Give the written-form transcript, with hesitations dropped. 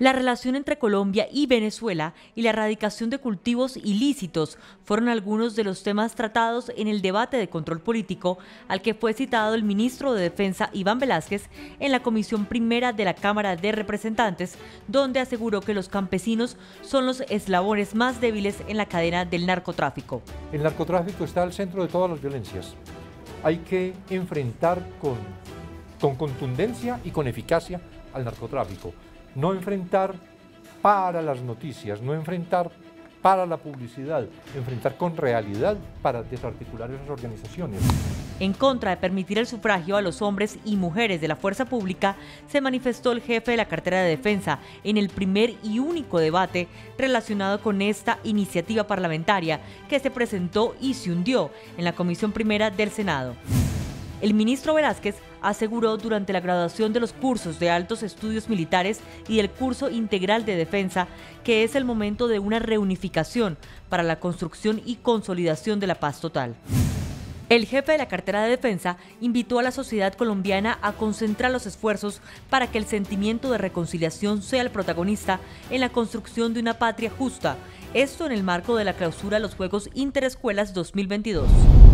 La relación entre Colombia y Venezuela y la erradicación de cultivos ilícitos fueron algunos de los temas tratados en el debate de control político al que fue citado el ministro de Defensa Iván Velásquez en la Comisión Primera de la Cámara de Representantes, donde aseguró que los campesinos son los eslabones más débiles en la cadena del narcotráfico. El narcotráfico está al centro de todas las violencias. Hay que enfrentar con contundencia y con eficacia al narcotráfico. No enfrentar para las noticias, no enfrentar para la publicidad, enfrentar con realidad para desarticular esas organizaciones. En contra de permitir el sufragio a los hombres y mujeres de la fuerza pública, se manifestó el jefe de la cartera de defensa en el primer y único debate relacionado con esta iniciativa parlamentaria que se presentó y se hundió en la Comisión Primera del Senado. El ministro Velásquez aseguró durante la graduación de los cursos de altos estudios militares y del curso integral de defensa que es el momento de una reunificación para la construcción y consolidación de la paz total. El jefe de la cartera de defensa invitó a la sociedad colombiana a concentrar los esfuerzos para que el sentimiento de reconciliación sea el protagonista en la construcción de una patria justa, esto en el marco de la clausura de los Juegos Interescuelas 2022.